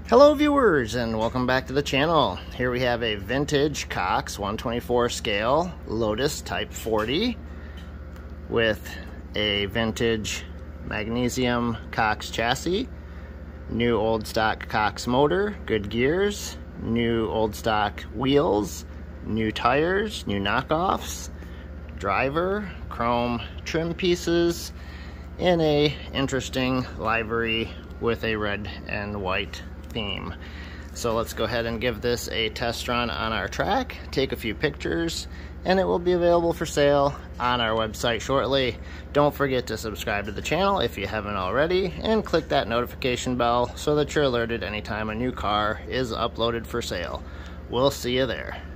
Hello viewers, and welcome back to the channel. Here we have a vintage Cox 124 scale Lotus Type 40 with a vintage magnesium Cox chassis, new old stock Cox motor, good gears, new old stock wheels, new tires, new knockoffs, driver, chrome trim pieces, in a interesting livery with a red and white theme. So let's go ahead and give this a test run on our track, take a few pictures, and it will be available for sale on our website shortly. Don't forget to subscribe to the channel if you haven't already, and click that notification bell so that you're alerted anytime a new car is uploaded for sale. We'll see you there.